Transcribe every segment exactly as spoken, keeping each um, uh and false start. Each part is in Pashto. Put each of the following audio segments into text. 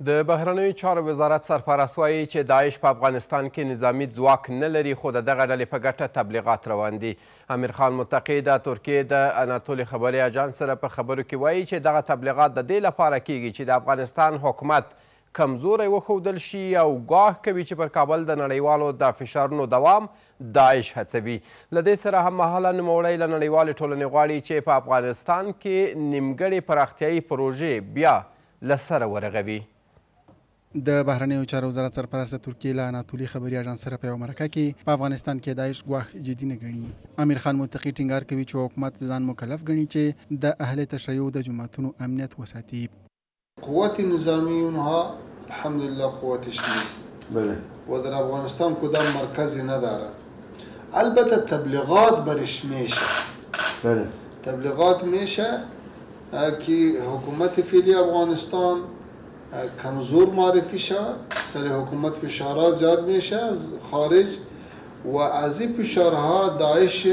د بهرنیو چارو وزارت سرپرست وایي چې داعش په افغانستان کې نظامي ځواک نه لري خو د دغه ډلې په ګټه تبلیغات روان دي. امیر خان متقي د ترکیې د اناتولي خبري اجانس سره په خبرو کې وایي چې دغه تبلیغات د دې لپاره کیږي چې د افغانستان حکومت کمزوری وښودل شي او ګواښ کوي چې پر کابل د نړیوالو د فشارونو دوام داعش هڅوي. له دې سره هممهاله نوموړی له نړیوالې ټولنې غواړي چې په افغانستان کې نیمګړې پراختیایي پروژې بیا له سره ورغوي. د بهرنیو چارو وزارت سرپرست د ترکیې له اناتولي خبري اژانس سره په یوه مرکه کې په افغانستان کې داعش ګواښ جدي نه ګڼي. امیر خان متقي ټینګار کوي چې حکومت ځان مکلف ګڼي چې د اهل تشیع د جماعتونو امنیت وساتي. قوت نظامی اونها الحمدلله قوتش نیست بله و در افغانستان کدام مرکزی نداره. البته تبلیغات برش میشه بله تبلیغات میشه که حکومت فعلی افغانستان کمزور معرفی شود، سر حکومت فشارها زیاد میشه از خارج و از این فشارها داعش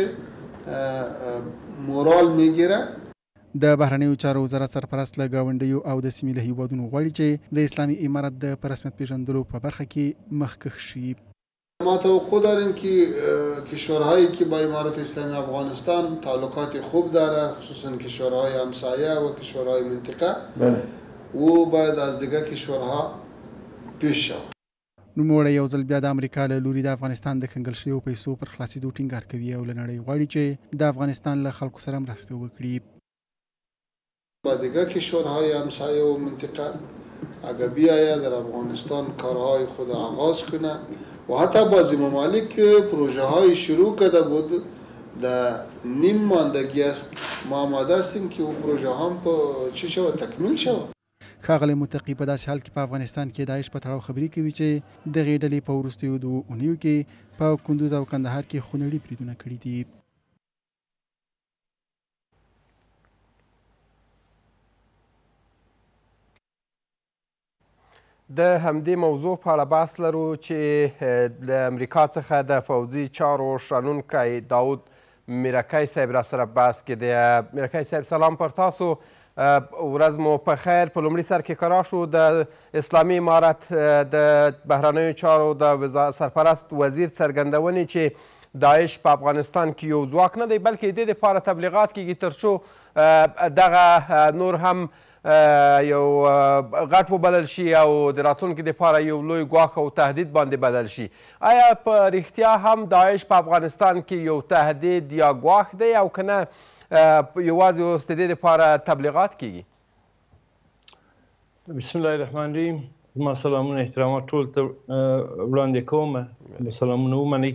مورال میگیره. د بهرنیو چارو وزارت سرپرست له ګاونډیو او د سیمې له هیوادونو غواړي چې د اسلامي امارت د په رسمیت پیژندلو په برخه کې مخکښ شي. ما توقع داریم که کشورهایی که با امارت اسلامی افغانستان تعلقات خوب داره، خصوصا کشورهای همسایه و کشورهای منطقه بله او باید از دیگه کشورها پیش شود. نوموړی یو ځل بیا د امریکا له لوري د افغانستان د کنګل شویو پیسو پر خلاصېدو ټینګار کوي او له نړۍ غواړي چې د افغانستان له خلکو سره مرسته وکړي. با دیگه کشورهای همسایه و منطقه اگر بیاید در افغانستان کارهای خود آغاز کنه و حتی بعضی ممالک پروژه های شروع کرده بود در نیم ماندگی است. ما آماده هستیم که اون پروژه هم چی شود تکمیل شود. ښاغلی متقي په داسې حال کې په افغانستان کې داعش په تړاو خبرې کوي چې دغې ډلې په وروستیو دوو اونیو کې په کندوز او کندهار کې خونړي بریدونه کړي دي. د همدې موضوع په اړه بحث لرو چې له امریکا څخه د پوځي چارو شنونکی داود میرکی صاحب را سره بحث کې دی. میرکی صاحب سلام پر تاسو. ورځ مو په خیر. په لومړي سر کې قرار شو د اسلامي امارت د بهرنیو چارو د سرپرست وزیر څرګندونې چې داعش په افغانستان کې یو ځواک نه دی بلکې د دې دپاره تبلیغات کیږي تر څو دغه نور هم یو غټ وبلل شي او د راتلونکي دپاره یو لوی ګواښ او تهدید باندې بدل شي. آیا په رښتیا هم داعش په افغانستان کې یو تهدید یا ګواښ دی او که نه یوازې اوس د دې دپاره تبلیغات کیږي؟ بسم الله الرحمن الرحیم. زما سلامونه احترامات ټول ته وړاندې کوم. سلامونه ومنئ.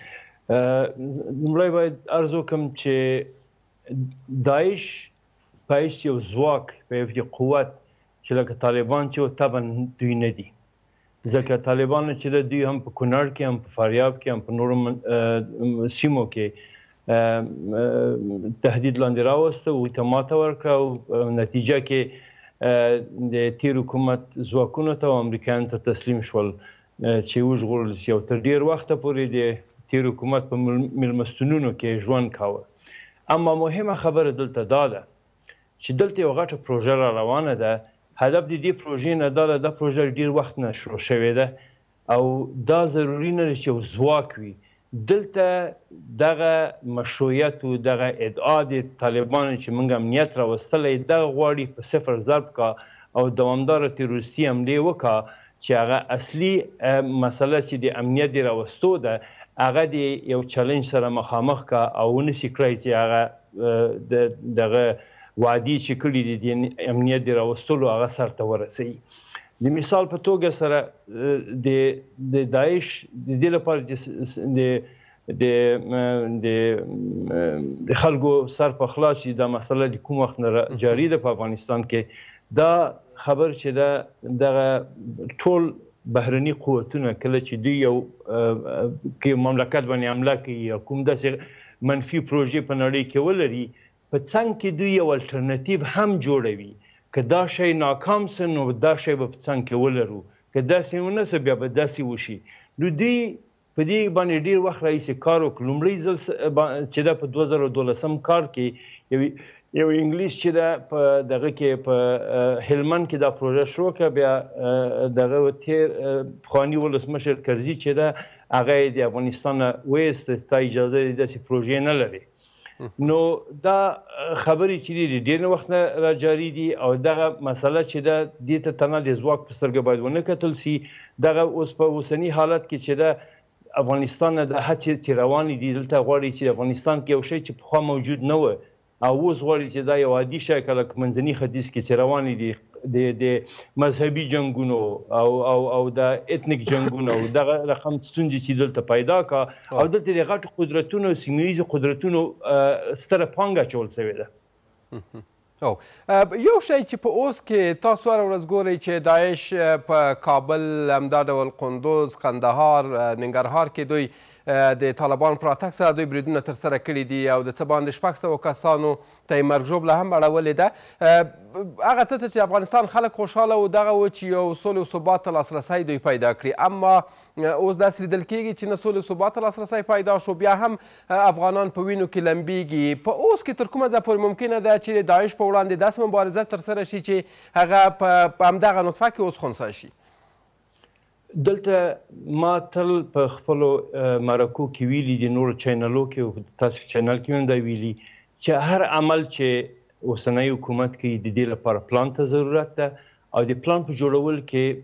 لومړی باید عرض وکړم چې داعش پایش یو ځواک په یو قوت چې لکه طالبان چې و طبعا دوی نه دي. ځکه طالبان چې د دوی هم په کونړ کې هم په فاریاب کې هم په نورو سیمو کې تهدید لاندې راوسته او ته ماته ورکړه او نتیجه کې د تیر حکومت ځواکونو ته او امریکایانو ته تسلیم شول چې وژغورل شي او تر ډېر وخته پورې د تیر حکومت په میلمستونونو کې ژوند کاوه. اما مهمه خبره دلته دا ده چې دلته یو غټه پروژه را روانه ده. هدف د دې پروژې نه دا ده دا پروژه ډېر وخت نه شروع شوې ده او دا ضروري نه ده چې یو ځواک وي. دلته دغه مشروعیت و دغه ادعا د طالبانو چې موږ امنیت راوستلی دغه غواړي په صفر ضرب کا او دوامداره تروریستي حملې وکړه چې هغه اصلي مسله چې د امنیت د راوستو ده هغه د یو چلنج سره مخامخ کا او ونسي کړی چې هغه دغه وعدې چې کړي دي د امنیت د راوستلو هغه سرته ورسوي. د مثال په توګه سره د داعش د دې لپاره د خلکو سر په خلاص چې دا مسله د کوم وخت نه جاري ده په افغانستان کې دا خبر چې دا دغه ټول بهرني قوتونه کله چې دوی یو مملکت باندې حمله کوي یا کوم داسې منفي پروژې په نړۍ کې ولري په څنګ کې دوی یو الټرنیټیو هم جوړوي. که دا شی ناکام سه نو دا شی به په څنګ کې ولرو، که داسې ونه سه بیا به داسې وشي. نو دوی په دې باندې ډېر وخت راهیسې کار وکړ. لومړی ځل چې دا په دوه زره دولسم کال کې یو انګلیس چې ده په دغه کې په هلمند کې دا پروژه شروع کړه، بیا دغه تیر پخواني ولسمشر کرزي چې ده هغه یې د افغانستان نه وایست، تا اجازه دی داسې پروژې نه لري. نو دا خبرې چې دي د ډېر وخت نه را جاري دي او دغه مسله چې ده دې ته تنه د ځواک په سترګه باید ونه کتل سي. دغه اوس په اوسني حالت کې چې ده افغانستان نه د هڅې چې روانې دي، دلته غواړي چې افغانستان کې یو شی چې پخوا موجود نه و او اوس غواړي چې دا یو عادي شی که لکه منځني ختیځ کې چې روانې دي د مذهبي جنګونو او او او د اتنیک جنګونو او دغه رقم ستونزې چې دلته پیدا کا او دلته د غټو قدرتونو سیمه ییزو قدرتونو ستره پانګه اچول سوې ده. یو شی چې په اوس کې تاسو هره ورځ ګورئ چې داعش په کابل، همدا ډول قندوز، قندهار، ننګرهار کې دوی د طالبان پر راتګ سره دوی بریدونه ترسره کړي دي او د څه باندې شپږ سوه کسانو ته یې مرګ ژوبله هم اړولې ده. هغه څه ته چې افغانستان خلک خوشحاله و دغه و چې یو سولې و ثبات ته لاسرسی دوی پیدا کړي، اما اوس داسې لیدل کېږي چې نه سولې و ثبات ته لاسرسی پیدا شو، بیا هم افغانان په وینو کې لمبیږي. په اوس کې تر کومه ځایه پورې ممکنه ده چې د داعش په وړاندې داسې مبارزه ترسره شي چې هغه په همدغه نطفه کې اوس خنثی شي؟ دلته ما تل په خپلو مرکو کې ویلي دي، نورو چینلو کې، تاسو په چینل کې هم دا ویلي چې هر عمل چې اوسنی حکومت کوي د دې لپاره پلان ته ضرورت ده او د پلان په جوړول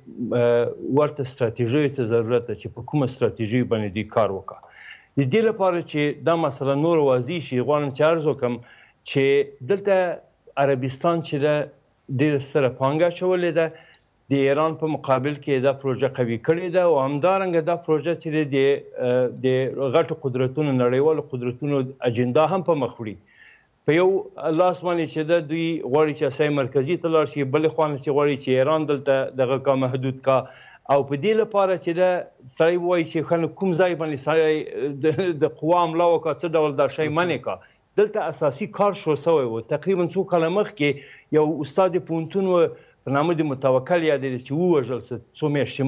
کې ورته ستراتیژیو ته ضرورت ده چې په کومه ستراتیژي باندې دوی کار وکړه. د دې لپاره چې دا مسله نور واضح شي، غواړم چې عرض وکړم چې دلته عربستان چې ده ډېره ستره پانګه اچولې ده، د ایران په مقابل کې دا پروژه قوي کړې ده او همدارنګه دا پروژه چې د د غټو قدرتونو نړیوالو قدرتونو اجنډا هم په مخ وړي. په یو لاس باندې چې ده دوی غواړي چې اسیا مرکزي ته لاړ شي، بلې خوا نه چې غواړي چې ایران دلته دغه کا محدود کا او په دې لپاره چې ده سړی ووایي چې ښه کوم ځای باندې سړی د قوا حمله وکړه، څه ډول دا شی منې کا. دلته اساسي کار شروع سوی و. تقریبا څو کاله مخکې یو استاد پوهنتون و په نامه د متوکل یادېده چې ووژل سه څو میاشتې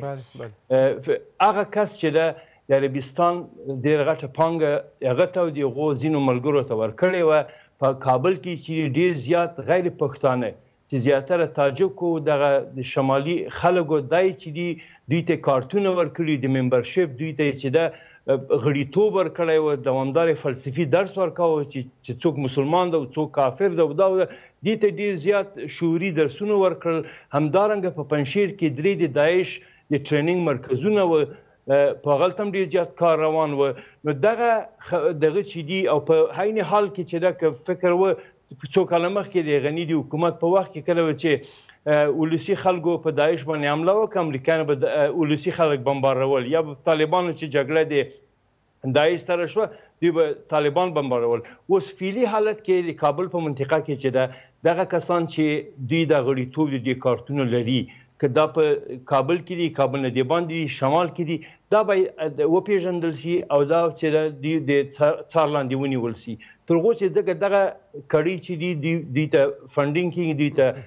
مخکې. هغه کس چې ده د عربستان ډېره غټه پانګه هغه ته او د هغو ځینو ملګرو ته ورکړې وه په کابل کې چې ډېر زیات غیر پښتانه چې زیاتره تاجکو دغه د شمالي خلکو دای چې دي دوی ته کارتونه ورکړي، د ممبرشپ دوی ته چې ده غړیتوب ورکړی و، دوامدارې فلسفي درس ورکاوه چې څوک مسلمان ده او څوک کافر ده او دا دې ته ډېر زیات شعوري درسونه ورکړل. همدارنګه په پنجشیر کې درې د داعش د ټریننګ مرکزونه و، په هغلته هم ډېر زیات کار روان و. نو دغه دغه چې دي او په عین حال کې چې ده که فکر و څو کاله مخکې د غني د حکومت په وخت کې کله و چې ولسي خلکو په داعش باندې حمله وکړه، امریکایانو به ولسي خلک بمبارول، یا به طالبانو چې جګړه د داعش سره شوه دوی به طالبان بمبارول. اوس فعلي حالت کې د کابل په منطقه کې چې ده دغه کسان چې دوی د غړیتوب د دې کارتونه لري، که دا په کابل کې دي، کابل نه د باندې دي، شمال کې دي، دا باید وپېژندل شي او دا چې دوی د څار لاندې ونیول شي. تر هغو چې دغه دغه کړۍ چې دي دوی ته فنډینګ کېږي، دوی ته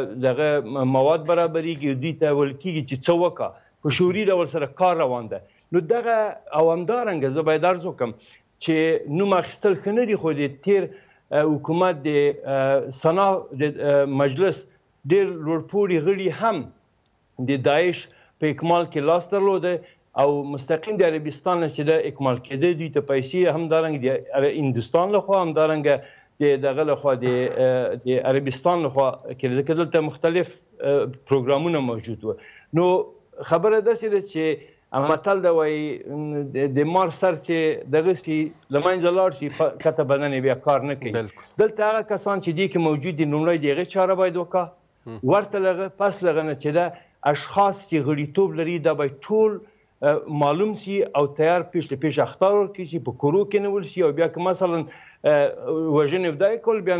دغه مواد برابرېږي، دوی ته ویل کېږي چې څه وکړه، په شعوري ډول سره کار روان ده. نو دغه او همدارنګه زه باید عرض وکړم چې نوم اخیستل ښه نه دي، خو د تیر حکومت د سنا د مجلس ډېر لوړپوړي غړي هم د داعش په اکمال کې لاس درلوده او مستقیم د عربستان نه چې د اکمال کېده دوی ته پیسې همدارنګه د هندوستان لخوا همدارنګه د دغه لخوا د عربستان لخوا کېده، که دلته مختلف پروګرامونه موجود و. نو خبره داسې ده چې متل ده وایي د مار سر چې دغه شي له منځه لاړ شي کته بدن یې بیا کار نه کوي. دلته هغه کسان چې دې کې موجود دي لومړی د هغې چاره باید وکړه، ورته لغه پس لغه نه چې ده اشخاص چې غړیتوب لري دا باید ټول معلوم سي او تیار پیش له پیش اخطار ورکړي شي، په کورو کې نیول شي او بیا که مثلا وژنې ودای کول بیا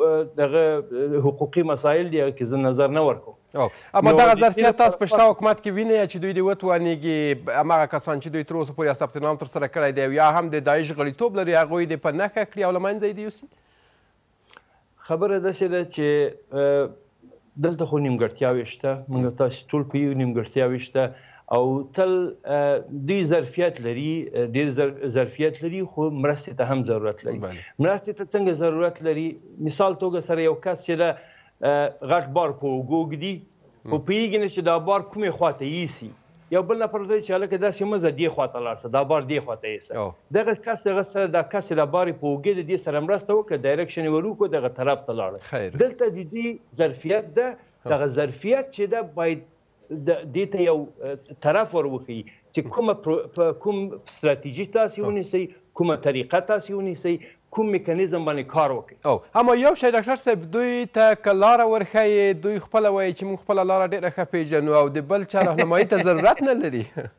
دغه حقوقي مسایل دي هغه کې زه نظر نه ورکوم. اما دغه ظرفیت تاسو په شته حکومت کې وینئ چې دوی دې وتوانېږي هماغه کسان چې دوی تر اوسه پورې ثبت نام ترسره کړی دی یا هم د داعش غړیتوب لري هغوی دې په نښه کړي او له منځه یې دې یوسي؟ خبره داسې ده چې دلته خو نیمګړتیاوې شته، موږ تاسې ټول پوهېږو نیمګړتیاوې شته او تل دوی ظرفیت لري ډېر ظرفیت لري خو مرستې ته هم ضرورت لري مرستې ته څنګه ضرورت لري مثال توګه سره یو کس چې د غټ بار په اوږو ږدي خو پوهېږي نه چې دا بار کومې خواته یوسي یو بل نفر ورته چې هلکه داسې مه ځه دې خواته لاړ شه دا بار دې خواته یوسه دغه کس دغه سره دا کس چې دا بار یې په اوږې د دې سره مرسته وکړه ډایرکشن یې ور وکړو دغه طرف ته لاړه دلته د دې ظرفیت ده دغه ظرفیت چې ده باید دې ته یو طرف ور وښیي چې کومه کوم ستراتیژي تاسې ونیسئ کومه طریقه تاسې ونیسئ کوم میکانیزم باندې کار وکړي او اما یو شی ډاکټر صاحب دوی ته که لاره ورښیي دوی خپله وایي چې موږ خپله لاره ډېره ښه پېژنو او د بل چا راهنمایي ته ضرورت نه لري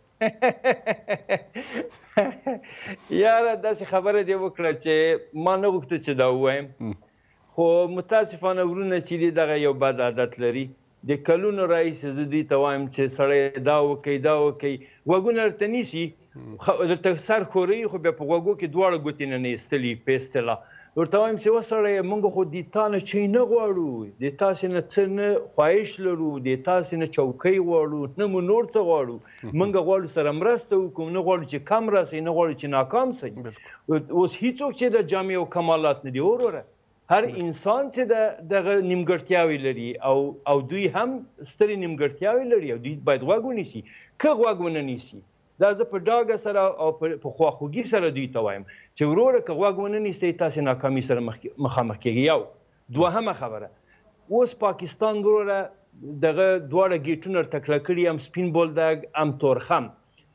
یاره داسې خبره دې وکړه چې ما نه غوښته چې دا ووایم خو متاسفانه ورونه چې دي دغه یو بد عادت لري د کلونو راهیسې زه دوی ته وایم چې سړی دا وکئ دا وکئ غوږونه درته نیسي درته سر ښوروي خو بیا په غوږو کې دواړه ګوتې نه ایستلي په اصطلاح ورته وایم چې وسړی موږ خو د تا نه چی نه غواړو د تاسې نه څه نه خواهش لرو د تاسې نه چوکۍ غواړو نه مو نور څه غواړو موږ غواړو سره مرسته وکړو نه غواړو چې کم راسئ نه غواړو چې ناکام سئ اوس هېڅوک چې د جامع او کمالات نه دي وروره هر انسان چې دغه نیمګړتیاوې لري او او دوی هم سترې نیمګړتیاوې لري او دوی باید غوږ ونیسي که غوږ ونه نیسي دا زه په ډاګه سره او په خواخوږي سره دوی ته وایم چې وروره که غوږ ونه نیسئ تاسې ناکامي سره مخامخ کېږي یو دوهمه خبره اوس پاکستان وروره دغه دواړه ګیټونه ورته کلک کړي هم سپین بولدک هم تورخم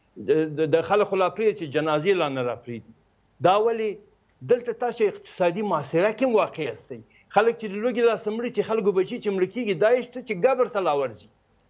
د خلکو لا پرېږدي چې جنازې لا نه راپرېږدي دا ولې دلته تاسو اقتصادي محاصره کې واقع یاستئ خلک چې د لوږې لاسه مري چې خلکو بچي چې مړه کېږي دا یې څه چې قبر ته لا ورځي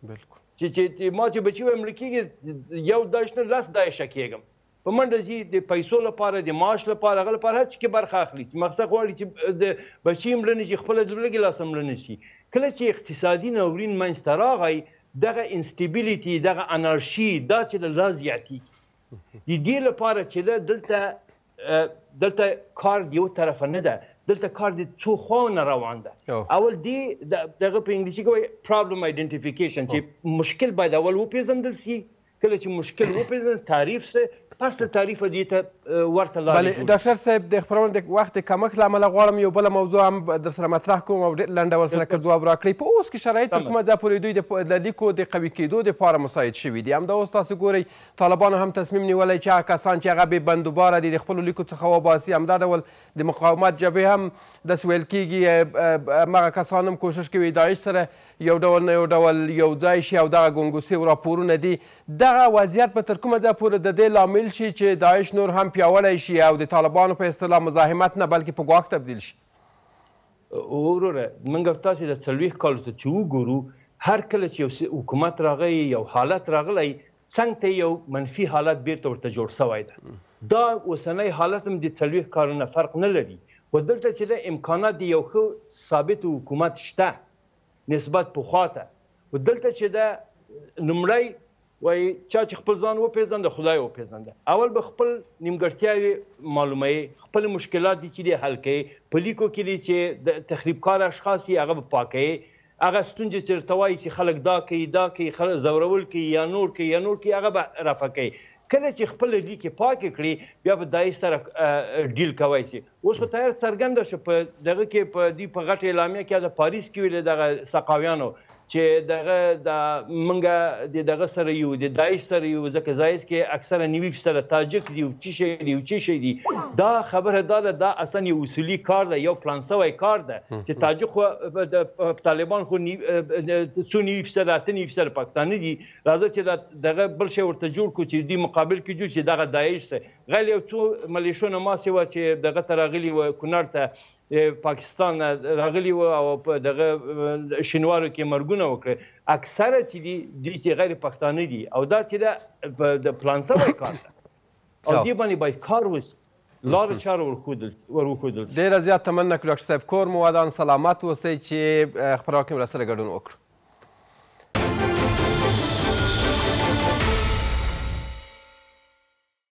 چې چې ما چې بچي وای مړه کېږي یو داعش نه لس داعشه کېږم په منډه ځي د پیسو لپاره د معاش لپاره هغه لپاره هر څه کې برخه اخلي چې مقصد غواړي چې د بچي مړه نه شي خپله د لوږې لاسه مړه نه شي کله چې اقتصادي ناورین منځته راغی دغه انسټیبیلیټي دغه انارشي دا چې لا زیاتېږي د دې لپاره چې دلته دلته کار د یو طرفه نه ده دلته کار د څو خواوو روان ده اول دې دغه په انګلیسي کې وایي پرابلم آیډنټیفیکیشن چې مشکل باید اول وپېژندل سي کله چې مشکل وپېژندل تعریف سه پس له تعریفه دې ته ورته لارې بله ډاکټر صاحب د خپرونې د وخت د کمښت له امله غواړم یو بله موضوع هم در سره مطرح کوم او ډېر لنډ ډول سره که ځواب راکړئ په اوس کې شرایط تر کومه ځایه پورې دوی د لیکو د قوي کېدو دپاره مساعد شوي دي همدا اوس تاسو ګورئ طالبانو هم تصمیم نیولی چې هغه کسان چې هغه بې بندوباره دي د خپلو لیکو څخه وباسي همدا ډول د مقاومت جبهې هم داسې ویل کېږي همغه کسان هم کوشش کوي داعش سره یو ډول نه یو ډول یو ځای شي او دغه ګنګوسې راپورونه دي دغه وضعیت به تر کومه ځایه پورې د دې لامل شي چې داعش نور هم پیاوړی شي او د طالبانو په اصطلاح مزاحمت نه بلکې په ګواښ تبدیل شي وروره موږ تاسې د څلوېښت کالو ته چې وګورو هر کله چې یو حکومت راغی یو حالت راغلی څنګ ته یو منفي حالت بیرته ورته جوړ سوی ده دا اوسنی حالت هم د څلوېښت کالو نه فرق نه لري خو دلته چې د امکانات د یو ښه ثابت حکومت شته نسبت پخوا ته و دلته چې د لومړی وایي چا چې خپل ځان وپېژنده خدای وپېژنده اول به خپل نیمګړتیاوې معلوموي خپل مشکلات دي چې دی حل کوي په لیکو کې دي چې د تخریبکار اشخاص یې هغه به پاکوي هغه ستونزې چې ورته وایي چې خلک دا کوي دا کوي خلک ځورول کوي یا نور کوي یا نور کوي هغه به رفع کوي کله چې خپل لیکې پاکې کړي بیا به داعش سره ډیل کوی شي اوس خو تیار څرګنده شو په دغه کې په دې په غټه اعلامیه کې د پاریس کې ویل دغه سقاویانو چې دغه د منګه د دغه سره یو د داعش سره یو ځکه زایز کې اکثره نیوي سره تاجک دی او چی شي دی او چی شي دی دا خبره دا ده دا اصلا یو اصولي کار ده یو پلان سوی کار ده چې تاجک خو د طالبان خو څو نیوي سره اته نیوي سره پاکستاني دي راځي چې دغه بل شی ورته جوړ کړو چې دی مقابل کې جوړ شي دغه داعش سره غل یو څو ملیشونه ما سیوا چې دغه ته راغلي و کونړ ته پاکستان راغلي و او په دغه شینوارو کې مرګونه وکړه اکثره چې دي دي چې غیر پښتانه دي او دا چې د پلان سوی کار ده او دې باندې باید کار وشي لارې چارې ورښودل شي ډېره زیاته مننه کړو ډاکټر صاحب کور مو ودان سلامت اوسئ چې خپرونه کې مو راسره ګډون وکړو